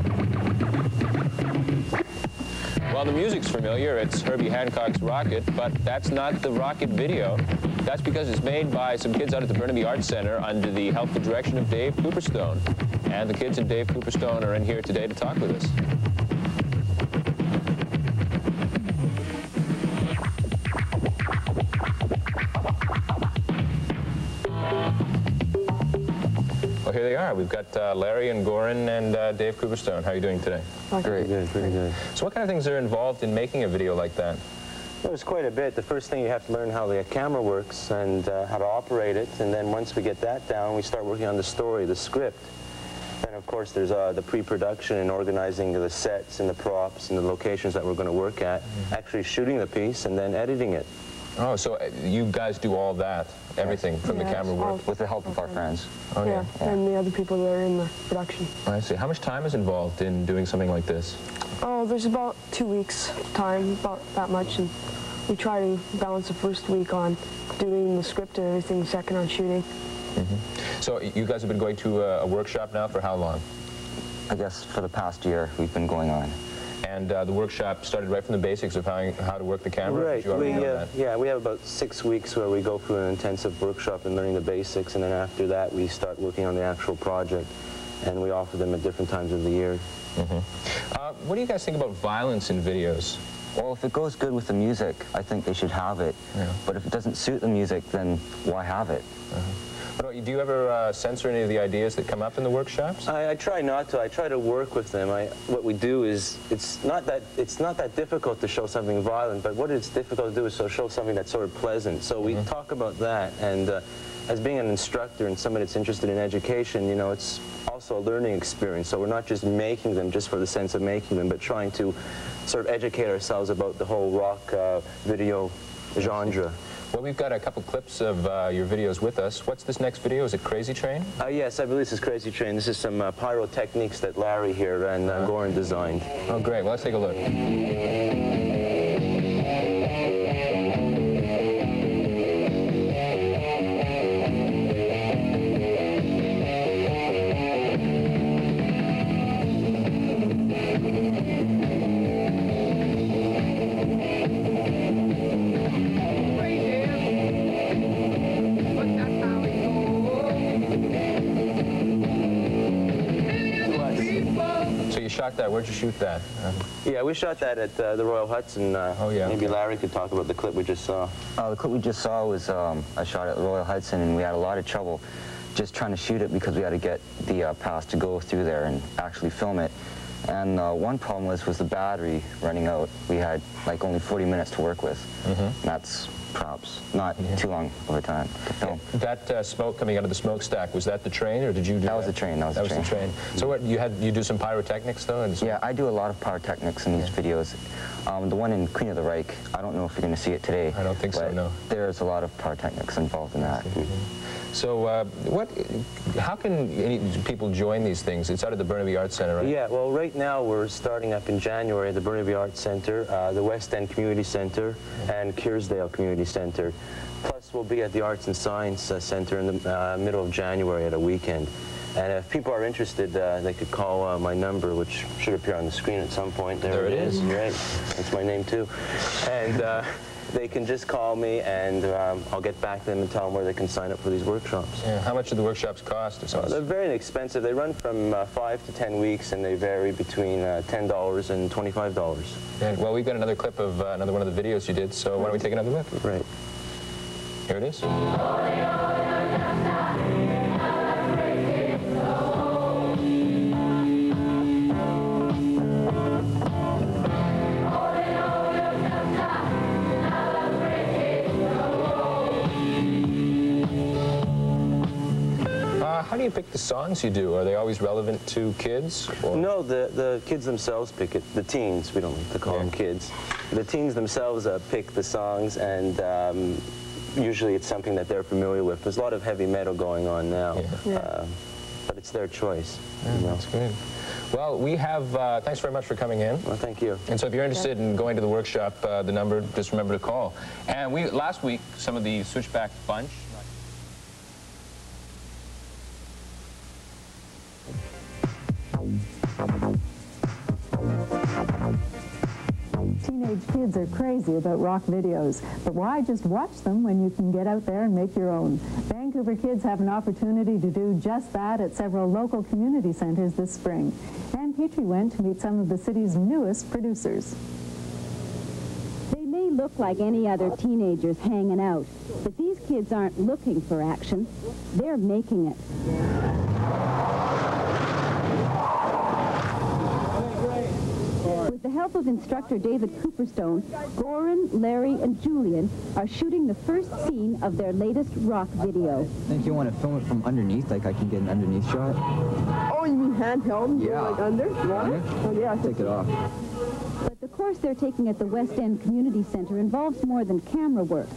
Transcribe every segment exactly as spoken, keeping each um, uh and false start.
Well, the music's familiar. It's Herbie Hancock's Rocket, but that's not the Rocket video. That's because it's made by some kids out at the Burnaby Arts Center under the helpful direction of Dave Cooperstone. And the kids and Dave Cooperstone are in here today to talk with us. Well, here they are. We've got uh, Larry and Goran and uh, Dave Cooperstone. How are you doing today? Great, good, pretty good. So what kind of things are involved in making a video like that? Well, there's quite a bit. The first thing you have to learn how the camera works and uh, how to operate it, and then once we get that down, we start working on the story, the script. Then, of course, there's uh, the pre-production and organizing the sets and the props and the locations that we're going to work at, mm-hmm. actually shooting the piece and then editing it. Oh, so uh, you guys do all that, everything yes. from yeah, the camera work? With the help of our friends. Oh, yeah, yeah, and the other people that are in the production. I see. How much time is involved in doing something like this? Oh, there's about two weeks time, about that much, and we try to balance the first week on doing the script and everything, the second on shooting. Mm-hmm. So you guys have been going to a, a workshop now for how long? I guess for the past year we've been going on. And uh, the workshop started right from the basics of how, how to work the camera? Right. We, uh, yeah, we have about six weeks where we go through an intensive workshop and learning the basics, and then after that we start working on the actual project, and we offer them at different times of the year. Mm-hmm. uh, what do you guys think about violence in videos? Well, if it goes good with the music, I think they should have it. Yeah. But if it doesn't suit the music, then why have it? Uh-huh. But do you ever uh, censor any of the ideas that come up in the workshops? I, I try not to. I try to work with them. I, what we do is, it's not that it's not that difficult to show something violent, but what it's difficult to do is so show something that's sort of pleasant. So we mm-hmm. talk about that, and uh, as being an instructor and somebody that's interested in education, you know, it's also a learning experience. So we're not just making them just for the sense of making them, but trying to sort of educate ourselves about the whole rock uh, video genre. Well, we've got a couple clips of uh, your videos with us. What's this next video? Is it Crazy Train? Uh, yes, I believe this is Crazy Train. This is some uh, pyrotechnics that Larry here and uh, Goran designed. Oh, great. Well, let's take a look. Shot that. Where'd you shoot that? Uh, yeah, we shot that at uh, the Royal Hudson. Uh, oh, yeah. Maybe okay. Larry could talk about the clip we just saw. Uh, the clip we just saw was um, I shot at the Royal Hudson, and we had a lot of trouble just trying to shoot it because we had to get the uh, pass to go through there and actually film it. And uh, one problem was was the battery running out. We had like only forty minutes to work with. Mm-hmm. That's props. Not yeah. too long of a time to film. Yeah. That uh, smoke coming out of the smokestack, was that the train, or did you do that? That was the train. That was, that the, was train. the train. So what, you had you do some pyrotechnics though? And yeah, I do a lot of pyrotechnics in these yeah. videos. Um, the one in Queen of the Reich, I don't know if you're going to see it today. I don't think so, no. There's a lot of pyrotechnics involved in that. Mm-hmm. So uh, what, how can any people join these things? It's out of the Burnaby Arts Center, right? Yeah, well, right now we're starting up in January at the Burnaby Arts Center, uh, the West End Community Center, and Kearsdale Community Center. Plus, we'll be at the Arts and Science uh, Center in the uh, middle of January at a weekend. And if people are interested, uh, they could call uh, my number, which should appear on the screen at some point. There, there it is. Right. That's my name, too. And uh, they can just call me, and um, I'll get back to them and tell them where they can sign up for these workshops. Yeah. How much do the workshops cost? Or something? Uh, they're very inexpensive. They run from uh, five to ten weeks, and they vary between uh, ten dollars and twenty-five dollars. Yeah. Well, we've got another clip of uh, another one of the videos you did, so why don't we take another look? Right. Here it is. How do you pick the songs you do? Are they always relevant to kids? Or? No, the, the kids themselves pick it. The teens, we don't like to call yeah. them kids. The teens themselves uh, pick the songs, and um, usually it's something that they're familiar with. There's a lot of heavy metal going on now, yeah. Yeah. Uh, but it's their choice. Yeah, you know? That's good. Well, we have, uh, thanks very much for coming in. Well, thank you. And so if you're interested in going to the workshop, uh, the number, just remember to call. And we, last week, some of the Switchback Bunch, Teenage kids are crazy about rock videos, but why just watch them when you can get out there and make your own? Vancouver kids have an opportunity to do just that at several local community centers this spring. Ann Petrie went to meet some of the city's newest producers. They may look like any other teenagers hanging out, but these kids aren't looking for action. They're making it. With the help of instructor David Cooperstone, Goran, Larry, and Julian are shooting the first scene of their latest rock video. If you want to film it from underneath, like I can get an underneath shot. Oh, you mean handheld? Yeah. Like under? You want it? Oh, yeah. Take it off. But the course they're taking at the West End Community Center involves more than camera work.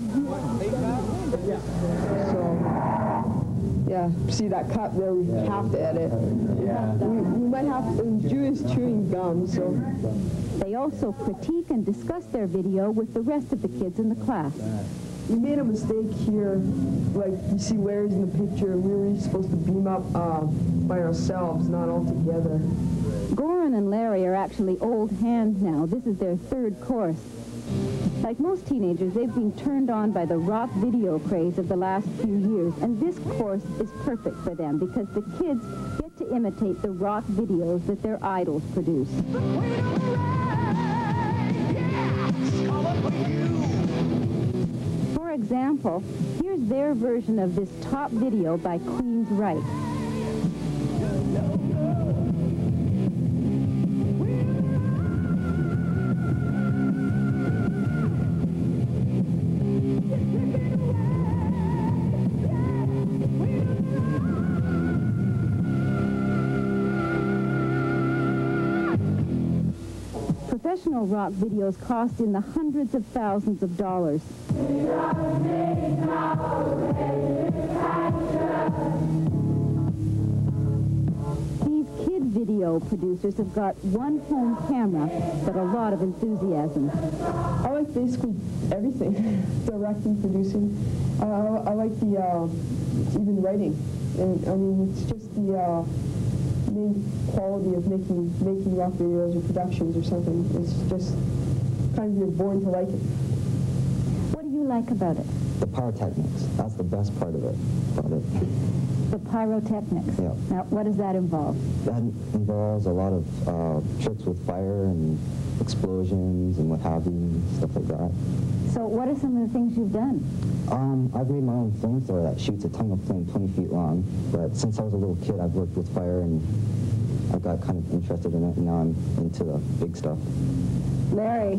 So, yeah, see that cut where we have to edit? Yeah. We, we might have to, Julian's chewing gum, so. They also critique and discuss their video with the rest of the kids in the class. We made a mistake here. Like, you see Larry's in the picture. We were supposed to beam up uh, by ourselves, not all together. Goran and Larry are actually old hands now. This is their third course. Like most teenagers, they've been turned on by the rock video craze of the last few years, and this course is perfect for them because the kids get to imitate the rock videos that their idols produce. For example, here's their version of this top video by Queen's Right. Professional rock videos cost in the hundreds of thousands of dollars. These kid video producers have got one home camera, but a lot of enthusiasm. I like basically everything. Directing, producing. Uh, I, I like the, uh, even writing. And, I mean, it's just the uh, main quality of making, making rock videos or productions or something. It's just kind of, you're born to like it. What do you like about it? The pyrotechnics. That's the best part of it. About it. The pyrotechnics. Yeah. Now, what does that involve? That involves a lot of uh, tricks with fire and explosions and what have you, and stuff like that. So what are some of the things you've done? Um, I've made my own flamethrower that shoots a tongue of flame twenty feet long, but since I was a little kid, I've worked with fire and I got kind of interested in it, and now I'm into the big stuff. Larry,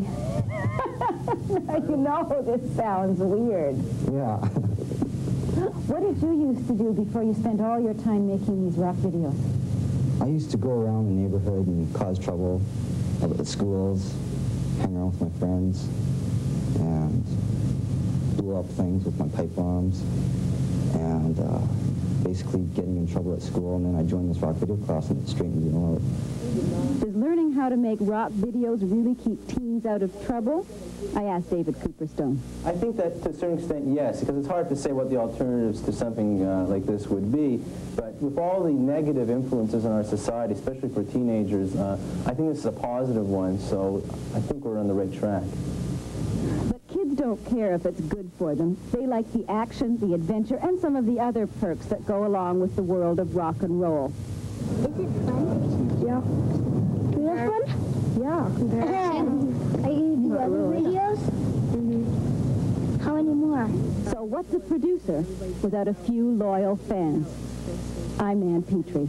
you know this sounds weird. Yeah. What did you used to do before you spent all your time making these rock videos? I used to go around the neighborhood and cause trouble at the schools, hang around with my friends, and blow up things with my pipe bombs, and uh, basically getting in trouble at school, and then I joined this rock video class and it straightened me out. Does learning how to make rock videos really keep teens out of trouble? I asked David Cooperstone. I think that to a certain extent, yes, because it's hard to say what the alternatives to something uh, like this would be. But with all the negative influences in our society, especially for teenagers, uh, I think this is a positive one, so I think we're on the right track. But kids don't care if it's good for them. They like the action, the adventure, and some of the other perks that go along with the world of rock and roll. Is it fun? Yeah. This one? Yeah. Yeah. Are you doing other videos? Mm-hmm. How many more? So what's a producer without a few loyal fans? I'm Ann Petrie.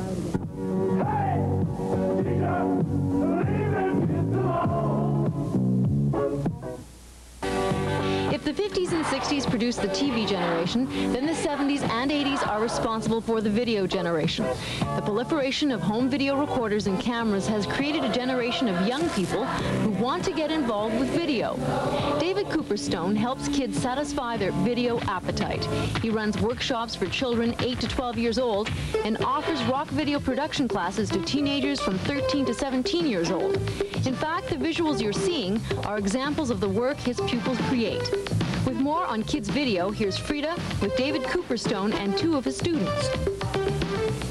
If the fifties and sixties produced the T V generation, then the seventies and eighties are responsible for the video generation. The proliferation of home video recorders and cameras has created a generation of young people who want to get involved with video. David Cooperstone helps kids satisfy their video appetite. He runs workshops for children eight to twelve years old and offers rock video production classes to teenagers from thirteen to seventeen years old. In fact, the visuals you're seeing are examples of the work his pupils create. With more on Kids Video, here's Frida with David Cooperstone and two of his students.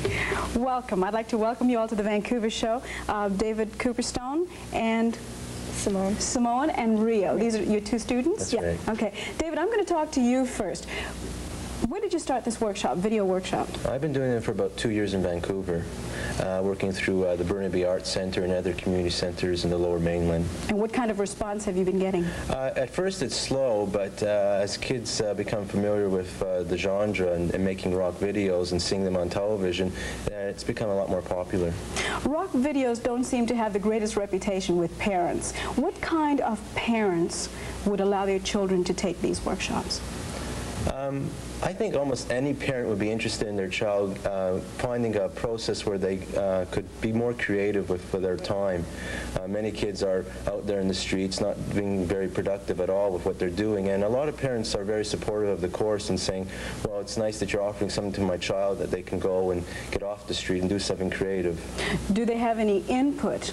Welcome. I'd like to welcome you all to the Vancouver show. Uh, David Cooperstone and Simone. Simone and Rio. These are your two students? That's yeah. right. Okay. David, I'm going to talk to you first. When did you start this workshop, video workshop? I've been doing it for about two years in Vancouver, uh, working through uh, the Burnaby Arts Centre and other community centres in the Lower Mainland. And what kind of response have you been getting? Uh, at first it's slow, but uh, as kids uh, become familiar with uh, the genre and, and making rock videos and seeing them on television, uh, it's become a lot more popular. Rock videos don't seem to have the greatest reputation with parents. What kind of parents would allow their children to take these workshops? Um, I think almost any parent would be interested in their child uh, finding a process where they uh, could be more creative with, with their time. Uh, many kids are out there in the streets not being very productive at all with what they're doing, and a lot of parents are very supportive of the course and saying, well, it's nice that you're offering something to my child that they can go and get off the street and do something creative. Do they have any input?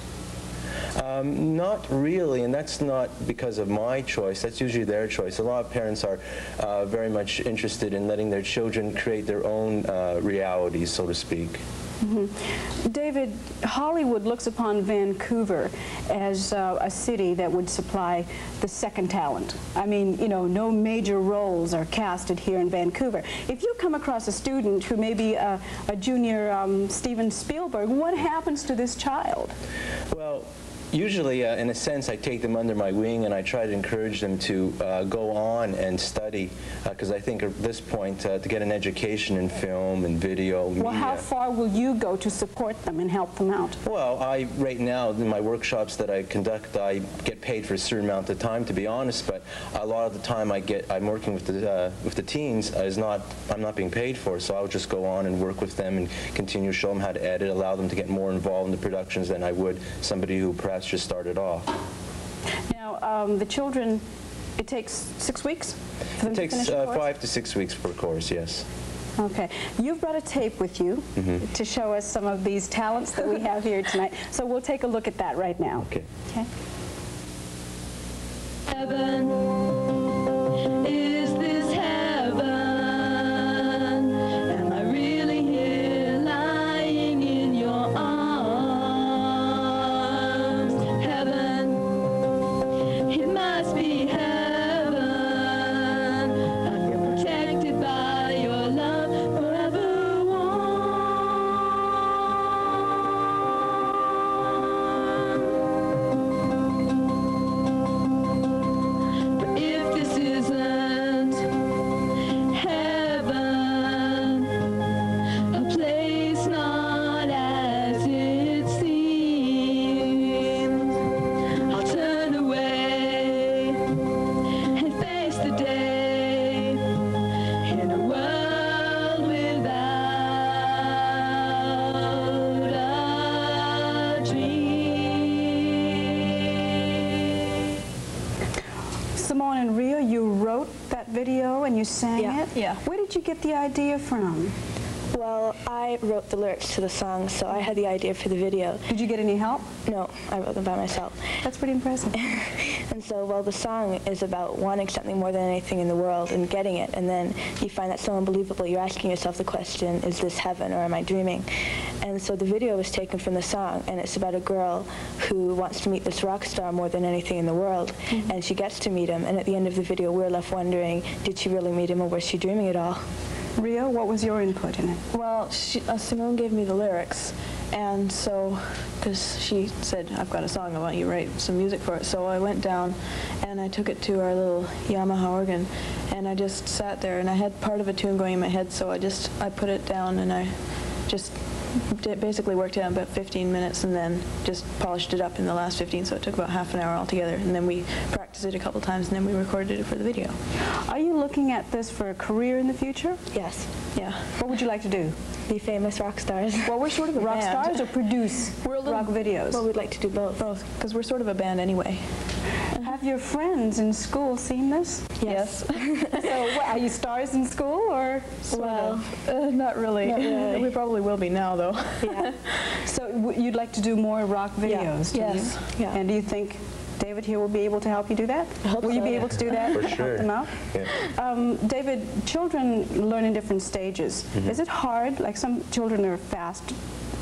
Um, not really, and that's not because of my choice. That's usually their choice. A lot of parents are uh, very much interested in letting their children create their own uh, realities, so to speak. Mm-hmm. David, Hollywood looks upon Vancouver as uh, a city that would supply the second talent. I mean, you know, no major roles are casted here in Vancouver. If you come across a student who may be a, a junior um, Steven Spielberg, what happens to this child? Well, usually, uh, in a sense, I take them under my wing and I try to encourage them to uh, go on and study, because uh, I think at this point, uh, to get an education in film and video, Well, media. how far will you go to support them and help them out? Well, I, right now, in my workshops that I conduct, I get paid for a certain amount of time, to be honest, but a lot of the time I get, I'm working with the, uh, with the teens, uh, is not, I'm not being paid for, so I'll just go on and work with them and continue to show them how to edit, allow them to get more involved in the productions than I would somebody who perhaps just started off. Now, um, the children, it takes six weeks for them It to takes finish the uh, course? five to six weeks per course, yes. Okay. You've brought a tape with you Mm-hmm. to show us some of these talents that we have here tonight. So we'll take a look at that right now. Okay. Okay. Heaven, is this heaven? Am I really here lying in your arms? Heaven, it must be heaven. I feel protected by your love forever warm. But if this isn't heaven, a place not as it seems, I'll turn away and face the day in a world without a dream. Simone and Rio, you wrote that video and you sang Yeah. it? Yeah. Where did you get the idea from? Well, I wrote the lyrics to the song, so I had the idea for the video. Did you get any help? No, I wrote them by myself. That's pretty impressive. And so, well, the song is about wanting something more than anything in the world and getting it, and then you find that so unbelievable. You're asking yourself the question, is this heaven or am I dreaming? And so the video was taken from the song, and it's about a girl who wants to meet this rock star more than anything in the world, mm-hmm. and she gets to meet him, and at the end of the video, we're left wondering, did she really meet him or was she dreaming it all? Rio, what was your input in it? Well, she, uh, Simone gave me the lyrics, and so, because she said, I've got a song, I want you to write some music for it. So I went down and I took it to our little Yamaha organ, and I just sat there, and I had part of a tune going in my head, so I just, I put it down and I just did, basically worked it out about fifteen minutes and then just polished it up in the last fifteen, so it took about half an hour altogether, and then we practiced it a couple times and then we recorded it for the video. Are you looking at this for a career in the future? Yes. Yeah. What would you like to do? Be famous rock stars. Well, we're sort of rock band. stars or produce we're a little, rock videos? Well, we'd like to do both. Both, because we're sort of a band anyway. Have your friends in school seen this? Yes. So, what, are you stars in school, or? Well, uh, not really. Not really. We probably will be now, though. Yeah. So w you'd like to do more rock videos? Yeah. Do Yes. You? Yeah. And do you think David here will be able to help you do that? I hope will you so, be yeah. able to do that? For Help sure. them out? Yeah. Um, David, children learn in different stages. Mm-hmm. Is it hard? Like some children are fast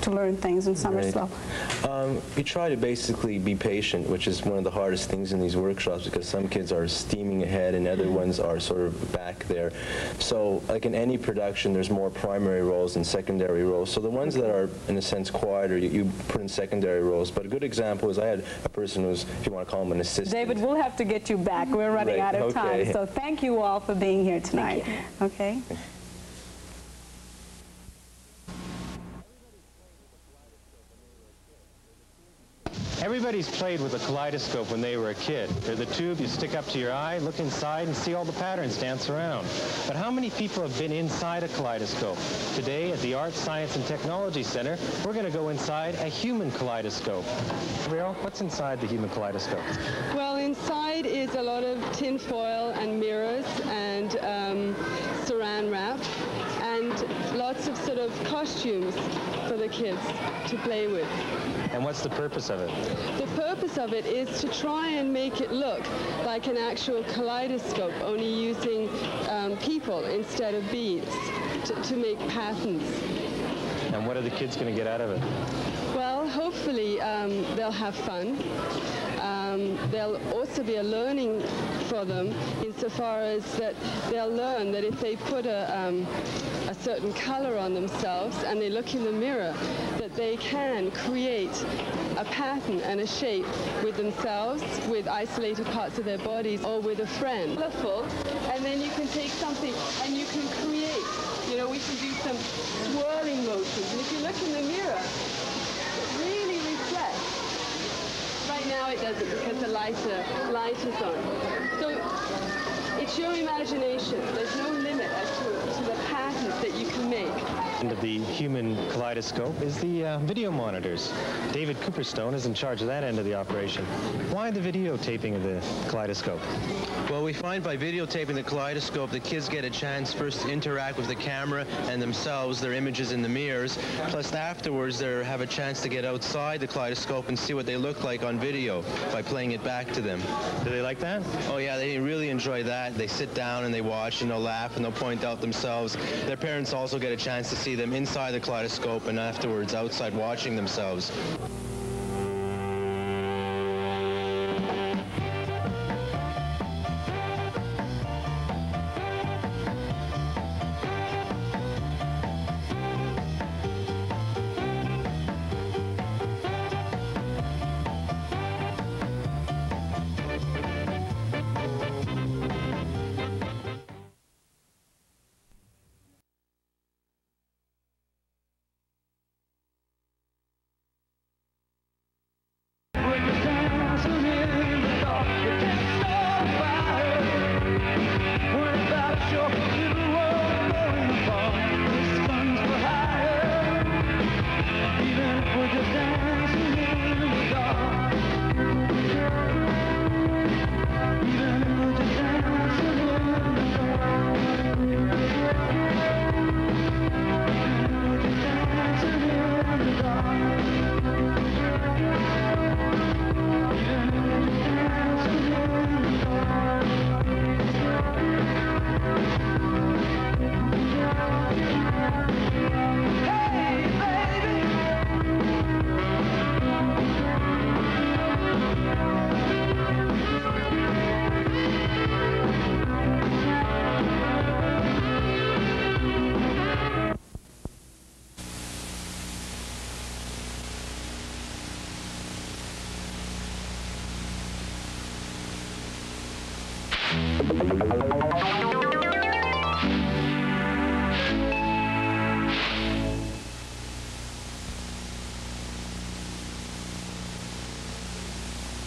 to learn things in summer Right. slow? Um, we try to basically be patient, which is one of the hardest things in these workshops, because some kids are steaming ahead and other ones are sort of back there. So like in any production, there's more primary roles and secondary roles. So the ones that are, in a sense, quieter, you, you put in secondary roles. But a good example is I had a person who was, if you want to call him an assistant. David, we'll have to get you back. We're running Right, out of okay. time. So thank you all for being here tonight. Okay. Everybody's played with a kaleidoscope when they were a kid. They're the tube you stick up to your eye, look inside, and see all the patterns dance around. But how many people have been inside a kaleidoscope? Today at the Art, Science, and Technology Center, we're going to go inside a human kaleidoscope. Gabrielle, what's inside the human kaleidoscope? Well, inside is a lot of tin foil and mirrors and um, saran wrap and lots of sort of costumes for the kids to play with. And what's the purpose of it? The purpose of it is to try and make it look like an actual kaleidoscope, only using um, people instead of beads to, to make patterns. And what are the kids going to get out of it? Well, hopefully um, they'll have fun. Um, there'll also be a learning for them insofar as that they'll learn that if they put a, um, a certain color on themselves and they look in the mirror, that they can create a pattern and a shape with themselves, with isolated parts of their bodies, or with a friend. Colorful, and then you can take something and you can create. You know, we can do some swirling motions, and if you look in the mirror, it really reflects. Right now it doesn't because the lighter light is on. So it's your imagination. There's no limit as to, to the patterns that you can make. End of the human kaleidoscope is the uh, video monitors. David Cooperstone is in charge of that end of the operation. Why the videotaping of the kaleidoscope? Well, we find by videotaping the kaleidoscope, the kids get a chance first to interact with the camera and themselves, their images in the mirrors. Plus, afterwards, they have a chance to get outside the kaleidoscope and see what they look like on video by playing it back to them. Do they like that? Oh, yeah, they really enjoy that. They sit down and they watch and they'll laugh and they'll point out themselves. Their parents also get a chance to see them inside the kaleidoscope and afterwards outside watching themselves. Thank you.